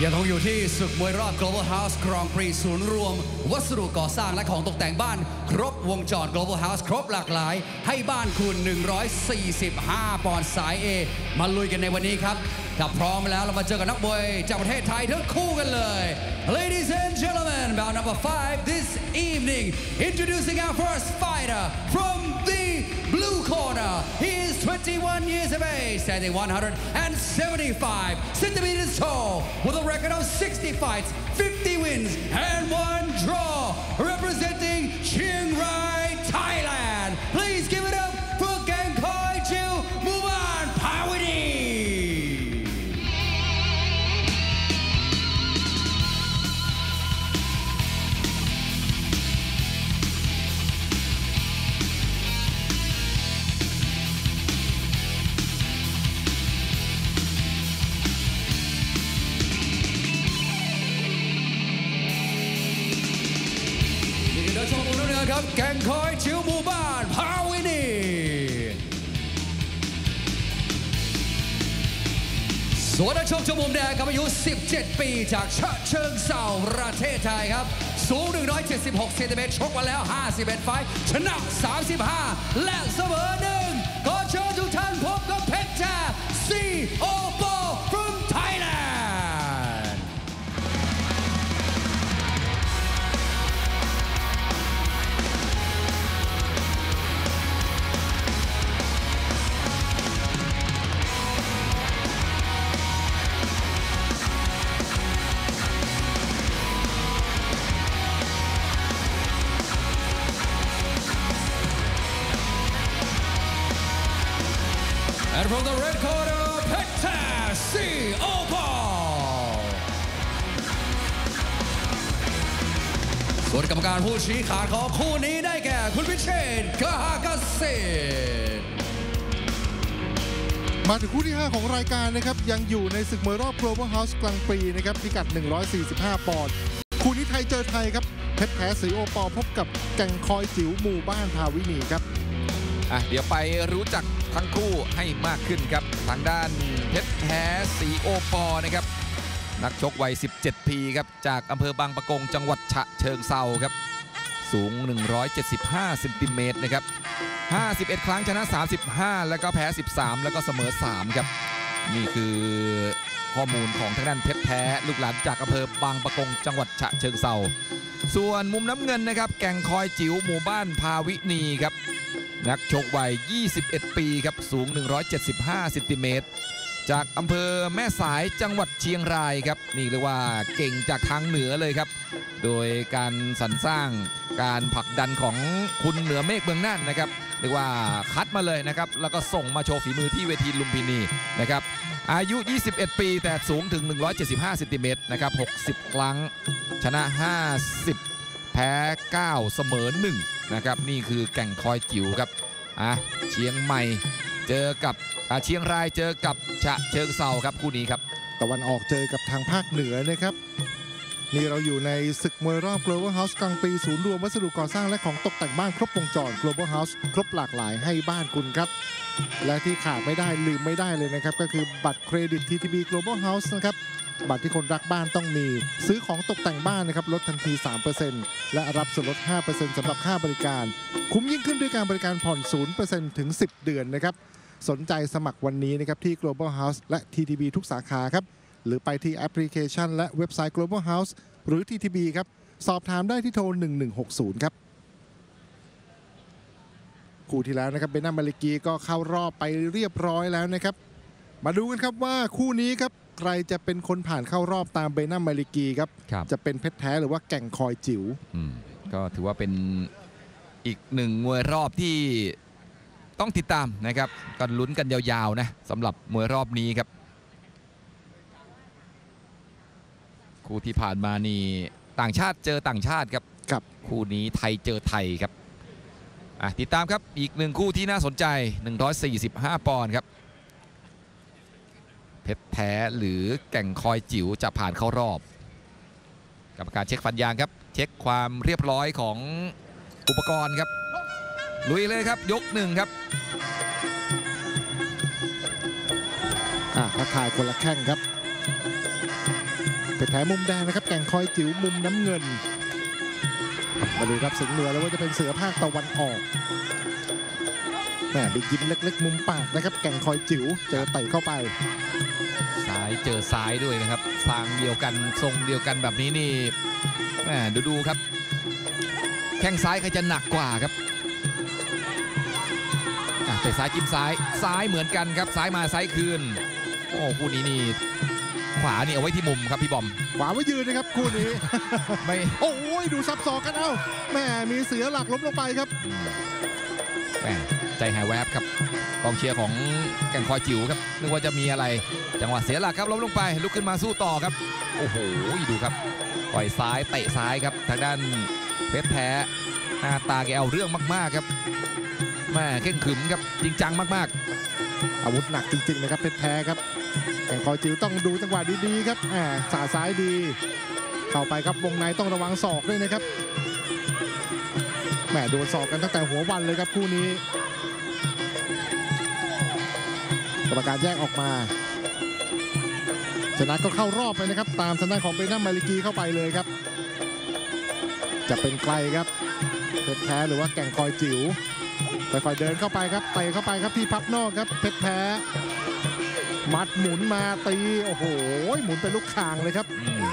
ยังคงอยู่ที่ศึกมวยรอบ Global House Grand Prix ศูนย์รวมวัสดุก่อสร้างและของตกแต่งบ้านครบวงจร Global House ครบหลากหลายให้บ้านคุณ145 ปอนด์สาย A มาลุยกันในวันนี้ครับถ้าพร้อมแล้วเรามาเจอกับนักมวยจากประเทศไทยทั้งคู่กันเลย Ladies and gentlemen, bout number 5 this evening, introducing our first fighter from the blue corner. He is 21 years of age, standing 175 centimeters tall, with a record of 60 fights, 50 wins, and 1 draw, representing Chiang Rai, Thailand. Please give it up for Gangkhoi Chiu Muban Pawini. ครับแกงคอยชิวหมู่บ้านพาวินีส่วนนักชกจากมุมแดงกับอายุ 17 ปีจากฉะเชิงเทราประเทศไทยครับสูง 176 เซนติเมตรชกมาแล้ว 51 ไฟท์ชนะ 35 และเสมอ 1 ขอเชิญทุกท่านพบกับเพชรแท้ซีโอปอ from Thailand And from the red corner, Petar C. Opal. ส่วนกรรมการผู้ชี้ขาดของคู่นี้ได้แก่คุณพิเชษฐ์ กหเกษตรมาถึงคู่ที่ 5 ของรายการนะครับยังอยู่ในศึกมวยรอบ Global House กลางปีนะครับพิกัด 145 ปอนด์คู่นี้ไทยเจอไทยครับเพชรแท้สีโอปอพบกับแก่งคอยจิ๋วหมู่บ้านพาวินีครับเดี๋ยวไปรู้จักทั้งคู่ให้มากขึ้นครับทางด้านเพชรแท้สีโอปอนะครับนักชกวัย 17 ปีครับจากอำเภอบางปะกงจังหวัดฉะเชิงเทราครับสูง 175 เซนติเมตรนะครับ51 ครั้งชนะ 35 แล้วก็แพ้ 13 แล้วก็เสมอ 3 ครับนี่คือข้อมูลของทางด้านเพชรแท้ลูกหลานจากอำเภอบางปะกงจังหวัดฉะเชิงเทราส่วนมุมน้ำเงินนะครับแก่งคอยจิ๋วหมู่บ้านพาวินีครับนักชกวัย 21 ปีครับสูง 175 เซนติเมตรจากอำเภอแม่สายจังหวัดเชียงรายครับนี่เรียกว่าเก่งจากทางเหนือเลยครับโดยการสรรสร้างการผลักดันของคุณเหนือเมฆเมืองน่านนะครับเรียกว่าคัดมาเลยนะครับแล้วก็ส่งมาโชว์ฝีมือที่เวทีลุมพินีนะครับอายุ 21 ปีแต่สูงถึง 175 เซนติเมตรนะครับ60 ครั้งชนะ 50 แพ้ 9 เสมอ 1นะครับนี่คือแก่งคอยจิ๋วครับเชียงใหม่เจอกับเชียงรายเจอกับฉะเชิงเทราครับคู่นี้ครับตะวันออกเจอกับทางภาคเหนือนะครับนี่เราอยู่ในศึกมวยรอบ Global House กลางปีศูนย์รวมวัสดุก่อสร้างและของตกแต่งบ้านครบวงจร Global House ครบหลากหลายให้บ้านคุณครับและที่ขาดไม่ได้ลืมไม่ได้เลยนะครับก็คือบัตรเครดิต TTB Global House นะครับบัตรที่คนรักบ้านต้องมีซื้อของตกแต่งบ้านนะครับลดทันที 3% และรับส่วนลด 5% สำหรับค่าบริการคุ้มยิ่งขึ้นด้วยการบริการผ่อน 0% ถึง 10 เดือนนะครับสนใจสมัครวันนี้นะครับที่ Global House และ TTB ทุกสาขาครับหรือไปที่แอปพลิเคชันและเว็บไซต์ Global House หรือ TTB ครับสอบถามได้ที่โทร 1160 ครับคู่ที่แล้วนะครับเบน่ามาลิกีก็เข้ารอบไปเรียบร้อยแล้วนะครับมาดูกันครับว่าคู่นี้ครับใครจะเป็นคนผ่านเข้ารอบตามเบน่ามาลิกีครับจะเป็นเพชรแท้หรือว่าแก่งคอยจิ๋วก็ถือว่าเป็นอีกหนึ่งมวยรอบที่ต้องติดตามนะครับกันลุ้นกันยาวๆนะสำหรับมวยรอบนี้ครับคู่ที่ผ่านมานี่ต่างชาติเจอต่างชาติครับคู่นี้ไทยเจอไทยครับติดตามครับอีกหนึ่งคู่ที่น่าสนใจ145 ปอนด์ครับเพชรแท้หรือแก่งคอยจิ๋วจะผ่านเข้ารอบกรรมการเช็คฟันยางครับเช็คความเรียบร้อยของอุปกรณ์ครับลุยเลยครับยก 1ครับทักทายคนละแข้งครับเพชรแท้มุมแดงนะครับแก่งคอยจิ๋วมุมน้ำเงินมาดูครับสิงห์เหนือแล้วว่าจะเป็นเสือภาคตะวันออกแหมไปยิ้มเล็กๆมุมปากนะครับแก่งคอยจิ๋วเจอเตะเข้าไปซ้ายเจอซ้ายด้วยนะครับทางเดียวกันทรงเดียวกันแบบนี้นี่แหมดูครับแข้งซ้ายใครจะหนักกว่าครับเตะซ้ายจิ้มซ้ายเหมือนกันครับซ้ายมาซ้ายคืนโอ้คู่นี้นี่ขวานี่เอาไว้ที่มุมครับพี่บอมขวาไว้ยืนนะครับคู่นี้ไม่โอ้ยดูซับซ้อนกันเอ้าแม่มีเสียหลักล้มลงไปครับแหมใจหายแวบครับกองเชียร์ของแก่งคอยจิ๋วครับนึกว่าจะมีอะไรจังหวะเสียหลักครับล้มลงไปลุกขึ้นมาสู้ต่อครับโอ้โหดูครับปล่อยซ้ายเตะซ้ายครับทางด้านเพชรแท้หน้าตาแกเอาเรื่องมากๆครับแม่เข่งขรึมครับจริงจังมากๆอาวุธหนักจริงๆนะครับเพชรแท้ครับแก่งคอยจิ๋วต้องดูจังหวะดีๆครับสาดซ้ายดีเข้าไปครับวงในต้องระวังศอกด้วยนะครับแม่โดนศอกกันตั้งแต่หัววันเลยครับคู่นี้กรรมการแยกออกมาชนะก็เข้ารอบไปนะครับตามทางด้านของเบนัมมาลิกีเข้าไปเลยครับจะเป็นใครครับเพชรแท้หรือว่าแก่งคอยจิ๋วค่อยๆเดินเข้าไปครับเตะเข้าไปครับที่พับนอกครับเพชรแท้มัดหมุนมาตีโอ้โหหมุนเป็นลูกคางเลยครับ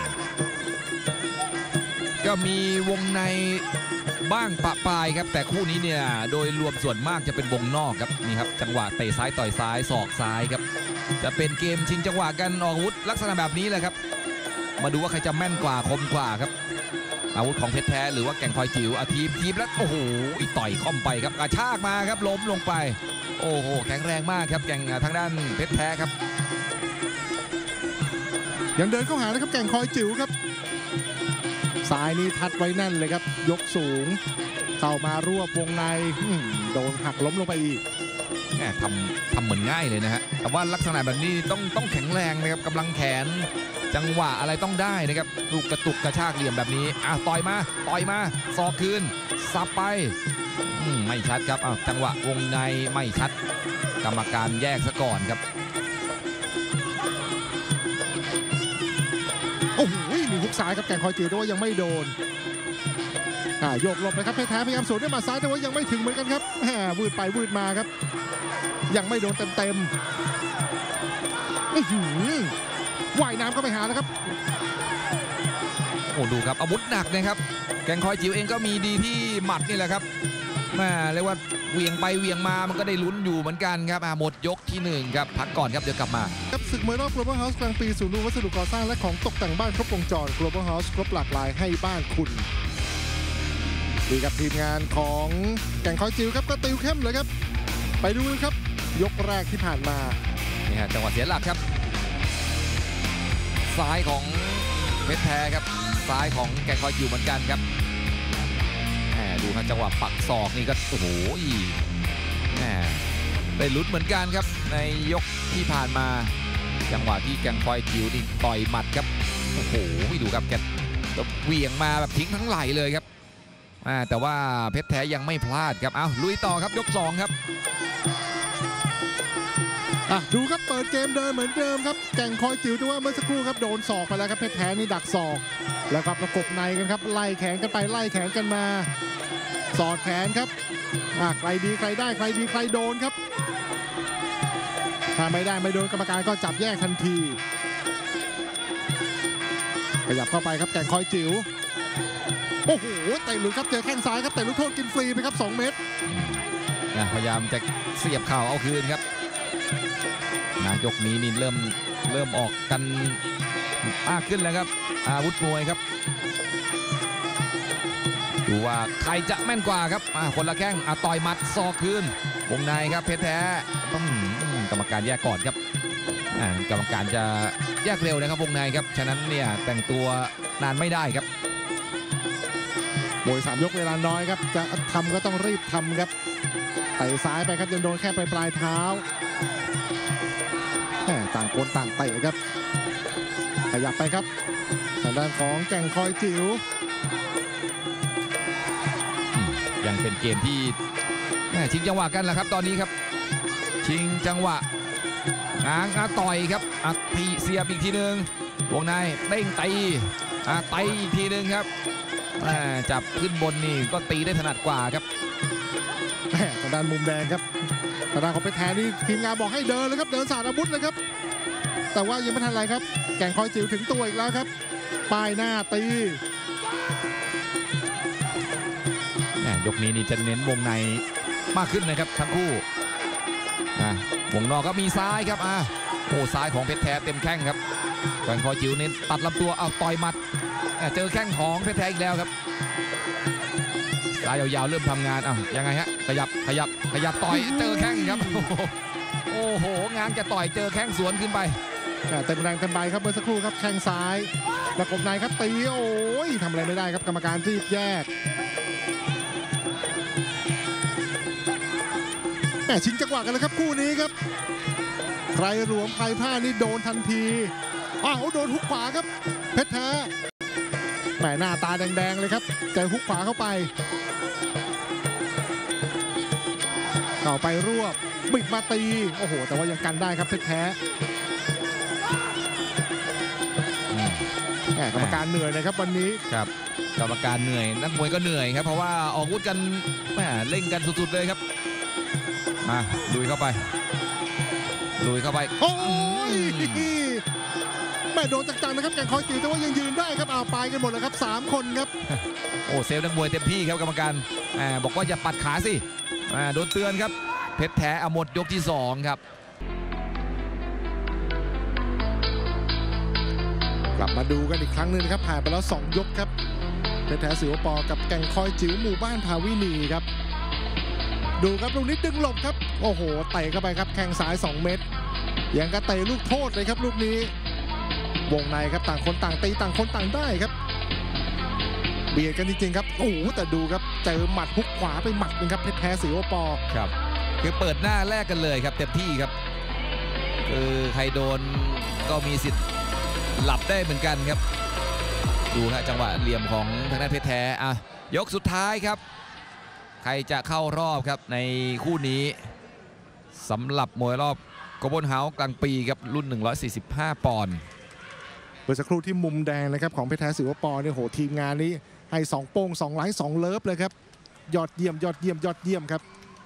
ก็มีวงในบ้างปะปลายครับแต่คู่นี้เนี่ยโดยรวมส่วนมากจะเป็นวงนอกครับนี่ครับจังหวะเตะซ้ายต่อยซ้ายศอกซ้ายครับจะเป็นเกมชิงจังหวะกันออกอาวุธลักษณะแบบนี้แหละครับมาดูว่าใครจะแม่นกว่าคมกว่าครับอาวุธของเพชรแท้หรือว่าแก่งคอยจิ๋วทีบแล้วโอ้โหต่อยค่อมไปครับกระชากมาครับล้มลงไปโอ้โหแข็งแรงมากครับแก่งทางด้านเพชรแท้ครับยังเดินเข้าหานะครับแก่งคอยจิ๋วครับซ้ายนี่ทัดไว้แน่นเลยครับยกสูงเข้ามารวบวงในโดนหักล้มลงไปอีกทำเหมือนง่ายเลยนะฮะแต่ว่าลักษณะแบบนี้ต้องแข็งแรงนะครับกำลังแขนจังหวะอะไรต้องได้นะครับลูกกระตุกกระชากเหลี่ยมแบบนี้ต่อยมาศอกคืนสับไปไม่ชัดครับจังหวะวงในไม่ชัดกรรมการแยกซะก่อนครับโอ้โหมีฮุกซ้ายครับแก่งคอยจิ๋วด้วยยังไม่โดนโยกหลบนะครับเพชรแท้พยายามสวนด้วยหมัดซ้ายแต่ว่ายังไม่ถึงเหมือนกันครับวืดไปวืดมาครับยังไม่โดนเต็มว่ายน้ำเข้าไปหานะครับโอ้ดูครับอาวุธหนักนะครับแก่งคอยจิ๋วเองก็มีดีที่หมัดนี่แหละครับแม่เรียกว่าเวียงไปเวียงมามันก็ได้ลุ้นอยู่เหมือนกันครับหมดยกที่1ครับพักก่อนครับเดี๋ยวกลับมาครับศึกมวยรอบ Global House กลางปีศูนย์รวมวัสดุก่อสร้างและของตกแต่งบ้านครบวงจร Global House ครบหลากหลายให้บ้านคุณดีกับทีมงานของแก่งคอยจิ๋วครับก็ติวเข้มเลยครับไปดูครับยกแรกที่ผ่านมานี่ฮะจังหวะเสียหลักครับซ้ายของเพชรแท้ครับซ้ายของแก่งคอยจิ๋วเหมือนกันครับดูครับจังหวะปักศอกนี่ก็โอ้โหได้ลุ้นเหมือนกันครับในยกที่ผ่านมาจังหวะที่แก่งคอยจิ๋วนี่ต่อยหมัดครับโอ้โหดูครับแกเหวี่ยงมาแบบทิ้งทั้งไหล่เลยครับแต่ว่าเพชรแท้ยังไม่พลาดครับลุยต่อครับยก2ครับดูครับเปิดเกมเดินเหมือนเดิมครับแก่งคอยจิ๋วแต่ว่าเมื่อสักครู่ครับโดนศอกไปแล้วครับเพชรแท้นี่ดักศอกแล้วก็ประกบในกันครับไล่แขนกันไปไล่แขนกันมาสอดแขนครับใครดีใครได้ใครดีใครโดนครับถ้าไม่ได้ไม่โดนกรรมการก็จับแยกทันทีขยับเข้าไปครับแก่งคอยจิ๋วโอ้โหเตะหลุดครับเจอแข้งซ้ายครับเตะลูกโทษกินฟรีไปครับ2 เม็ดพยายามจะเสียบเข่าเอาคืนครับยกนี้นี่เริ่มออกกันขึ้นแล้วครับอาวุธมวยครับดูว่าใครจะแม่นกว่าครับคนละแข้งต่อยหมัดศอกคืนวงในครับเพชรแท้ต้องกรรมการแยกก่อนครับกรรมการจะแยกเร็วนะครับวงในครับฉะนั้นเนี่ยแต่งตัวนานไม่ได้ครับมวย3 ยกเวลาน้อยครับจะทำก็ต้องรีบทำครับเตะซ้ายไปครับยังโดนแค่ปลายเท้าต่างคนต่างเตะครับขยับไปครับทางด้านของแก่งคอยจิ๋วยังเป็นเกมที่ชิงจังหวะกันแหละครับตอนนี้ครับชิงจังหวะต่อยครับทีเสียบอีกทีนึงวงในเด้งตีตีอีกทีหนึ่งครับจับขึ้นบนนี่ก็ตีได้ถนัดกว่าครับทางด้านมุมแดงครับทางด้านของเพชรแท้นี่ทีมงานบอกให้เดินเลยครับเดินสาดอาวุธเลยครับแต่ว่ายังไม่ทันไรครับแก่งคอยจิ๋วถึงตัวอีกแล้วครับป้ายหน้าตียกนี้นี่จะเน้นวงในมากขึ้นนะครับทั้งคู่วงนอกก็มีซ้ายครับโอ้ซ้ายของเพชรแท้เต็มแข้งครับแก่งคอยจิ๋วเน้นตัดลำตัวเอาต่อยหมัดเจอแข้งของเพชรแท้อีกแล้วครับซ้ายยาวๆเริ่มทำงานยังไงฮะขยับต่อยเจอแข้งครับโอ้โหงานจะต่อยเจอแข้งสวนขึ้นไปเต็มแรงเต็มใบครับเมื่อสักครู่ครับแข้งซ้ายประกบในครับตีโอ้ยทำอะไรไม่ได้ครับกรรมการรีบแยกชิงจังหวะกันเลยครับคู่นี้ครับใครหลวมใครพลาดนี่โดนทันทีโดนฮุกขวาครับเพชรแท้หน้าตาแดงๆเลยครับเจอฮุกขวาเข้าไปรวบบิดมาตีโอ้โหแต่ว่ายังกันได้ครับเพชรแท้กรรมการเหนื่อยนะครับวันนี้ครับกรรมการเหนื่อยนักมวยก็เหนื่อยครับเพราะว่าออกอาวุธกันเล่นกันสุดๆเลยครับมาลุยเข้าไปโอ้ยโดนจังๆนะครับแก่งคอยจิ๋วแต่ว่ายังยืนได้ครับไปกันหมดเลยครับ3คนครับโอ้เซฟนักมวยเต็มที่ครับกรรมการบอกว่าอย่าปัดขาสิโดนเตือนครับเพชรแท้หมดยกที่2ครับกลับมาดูกันอีกครั้งหนึ่งครับผ่านไปแล้ว2ยกครับเพชรแท้สิวปอกับแก่งคอยจิ๋วหมู่บ้านภาวินีครับดูครับลูกนี้ดึงหลบครับโอ้โหเตะเข้าไปครับแข้งซ้าย2เม็ดยังกระเตะลูกโทษเลยครับลูกนี้วงในครับต่างคนต่างตีต่างคนต่างได้ครับเบียดกันจริงๆครับโอ้โหแต่ดูครับเจอหมัดฮุกขวาไปหมัดนึงครับเพชรแท้สิวปอครับคือเปิดหน้าแรกกันเลยครับเต็มที่ครับคือใครโดนก็มีสิทธิ์หลับได้เหมือนกันครับดูฮะจังหวะเหลี่ยมของทางด้านเพชรแท้ยกสุดท้ายครับใครจะเข้ารอบครับในคู่นี้สำหรับมวยรอบGlobal Houseกลางปีครับรุ่น145ปอนด์เมื่อสักครู่ที่มุมแดงนะครับของเพชรแท้สิวปอเนี่ยโหทีมงานนี้ให้2โป้ง2ไลท์2เลิฟเลยครับยอดเยี่ยมครับ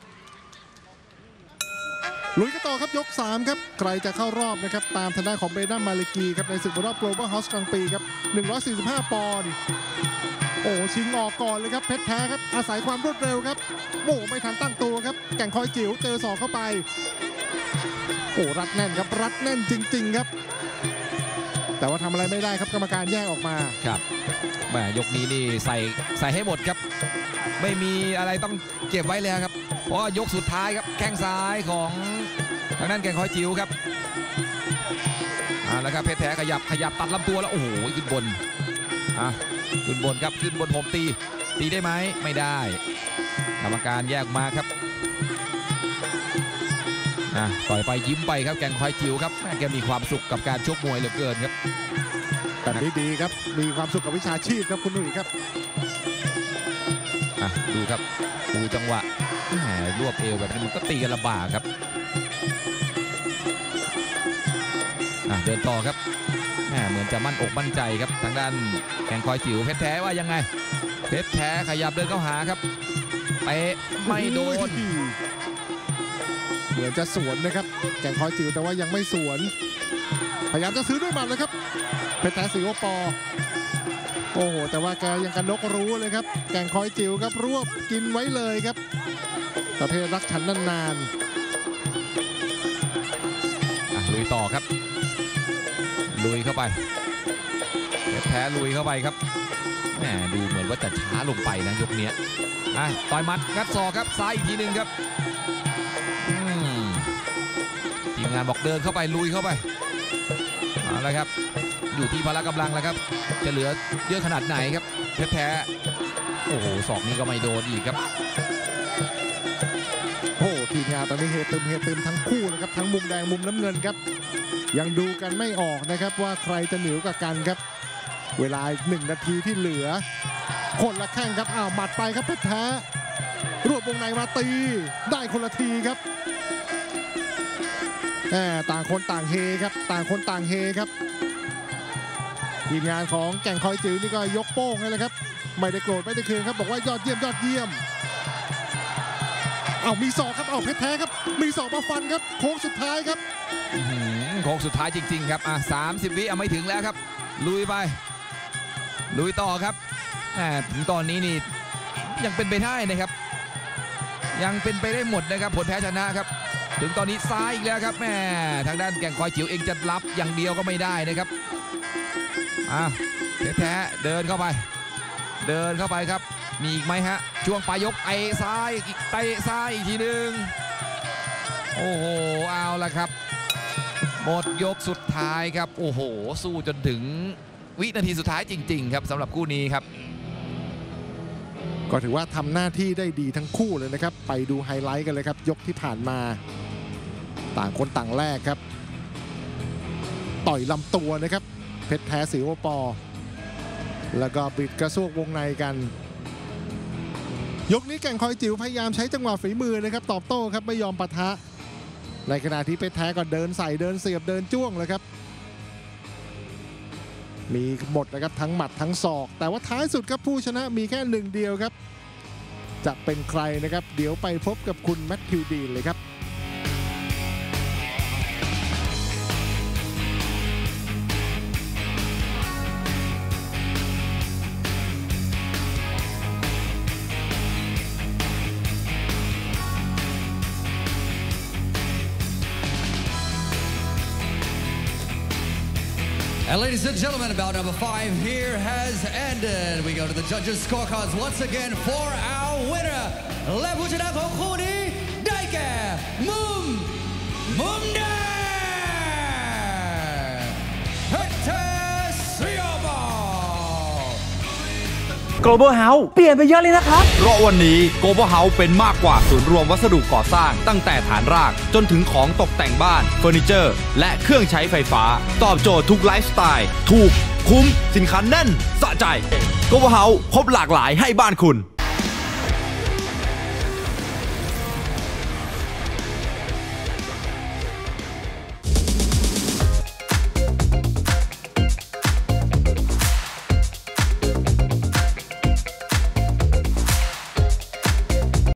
ลุยกันต่อครับยก3ครับใครจะเข้ารอบนะครับตามทางด้านของเบนัมมาลิกีครับในศึกรอบ Global House กลางปีครับ145ปอนด์โอ้ชิงออกก่อนเลยครับเพชรแท้ครับอาศัยความรวดเร็วครับโอ้ไม่ทันตั้งตัวครับแก่งคอยจิ๋วเจอศอกเข้าไปโอ้รัดแน่นครับรัดแน่นจริงๆครับแต่ว่าทำอะไรไม่ได้ครับกรรมการแยกออกมาครับยกนี้นี่ใส่ให้หมดครับไม่มีอะไรต้องเก็บไว้แล้วครับเพราะยกสุดท้ายครับแข้งซ้ายของทางด้านแก่งคอยจิ๋วครับแล้วครับเพชรแท้ขยับตัดลำตัวแล้วโอ้โหขึ้นบนขึ้นบนครับขึ้นบนผมตีได้ไหมไม่ได้กรรมการแยกมาครับต่อยไปยิ้มไปครับแก่งคอยจิ๋วครับแกมีความสุขกับการชกมวยเหลือเกินครับแบบนี้ดีครับมีความสุขกับวิชาชีพครับคุณหนุ่ยครับดูครับดูจังหวะรวบเอวแบบนี้มันก็ตีกันลำบากครับเดินต่อครับเหมือนจะมั่นอกมั่นใจครับทางด้านแก่งคอยจิ๋วเพชรแท้ว่ายังไงเพชรแท้ขยับเดินเข้าหาครับเตะไม่โดนเหมือนจะสวนนะครับแก่งคอยจิ๋วแต่ว่ายังไม่สวนพยายามจะซื้อด้วยหมัดเลยครับเพชรแท้สิวปอโอ้โหแต่ว่าแกยังกันนกรู้เลยครับแก่งคอยจิ๋วครับรวบกินไว้เลยครับประเภทรักฉันนานลุยต่อครับลุยเข้าไปแพ้ลุยเข้าไปครับดูเหมือนว่าจะช้าลงไปนะยกนี้ต่อยมัดงัดศอกครับซ้ายอีกทีหนึ่งครับทีมงานบอกเดินเข้าไปลุยเข้าไปแล้วครับอยู่ที่พละกำลังแล้วครับจะเหลือเยอะขนาดไหนครับเพชรแท้โอ้โหศอกนี้ก็ไม่โดนอีกครับโอ้ทีมงานตอนนี้เฮตึมทั้งคู่นะครับทั้งมุมแดงมุมน้ำเงินครับยังดูกันไม่ออกนะครับว่าใครจะเหนียวกับกันครับเวลา1 นาทีที่เหลือคนละแข้งครับหมัดไปครับเพชรแท้รวบวงในมาตีได้คนละทีครับต่างคนต่างเฮครับต่างคนต่างเฮครับทีมงานของแก่งคอยจิ๋วนี่ก็ยกโป้งให้เลยครับไม่ได้โกรธไม่ได้เคืองครับบอกว่ายอดเยี่ยมยอดเยี่ยมเอามีศอกครับเอาเพชรแท้ครับมีศอกมาฟันครับโค้งสุดท้ายครับโค้งสุดท้ายจริงๆครับ30 วิไม่ถึงแล้วครับลุยไปลุยต่อครับถึงตอนนี้นี่ยังเป็นไปได้นะครับยังเป็นไปได้หมดนะครับผลแพ้ชนะครับถึงตอนนี้ซ้ายอีกแล้วครับแม่ทางด้านแก่งคอยจิ๋วเองจะรับอย่างเดียวก็ไม่ได้นะครับเพชรแท้เดินเข้าไปครับมีอีกไหมฮะช่วงปลายยกเตะซ้ายอีกทีหนึ่งโอ้โหเอาละครับหมดยกสุดท้ายครับโอ้โหสู้จนถึงวินาทีสุดท้ายจริงๆครับสำหรับคู่นี้ครับก็ถือว่าทำหน้าที่ได้ดีทั้งคู่เลยนะครับไปดูไฮไลท์กันเลยครับยกที่ผ่านมาต่างคนต่างแรกครับต่อยลำตัวนะครับเพชรแท้สีโอปอแล้วก็บิดกระซวกวงในกันยกนี้แก่งคอยจิ๋วพยายามใช้จังหวะฝีมือนะครับตอบโต้ครับไม่ยอมปะทะในขณะที่เพชรแท้ก็เดินใส่เดินเสียบเดินจ้วงเลยครับมีหมดนะครับทั้งหมัดทั้งศอกแต่ว่าท้ายสุดครับผู้ชนะมีแค่หนึ่งเดียวครับจะเป็นใครนะครับเดี๋ยวไปพบกับคุณแมทธิวดีนเลยครับ And ladies and gentlemen, bout number 5 here has ended. We go to the judges' scorecards once again for our winner. และผู้ชนะของคู่นี้ได้แก่มุมแดงเพชรแท้สีโอปอ Global House เปลี่ยนไปเยอะเลยนะครับเพราะวันนี้ Global House เป็นมากกว่าศูนย์รวมวัสดุก่อสร้างตั้งแต่ฐานรากจนถึงของตกแต่งบ้านเฟอร์นิเจอร์และเครื่องใช้ไฟฟ้าตอบโจทย์ทุกไลฟ์สไตล์ถูกคุ้มสินค้าแน่นสะใจ Global House ครบหลากหลายให้บ้านคุณ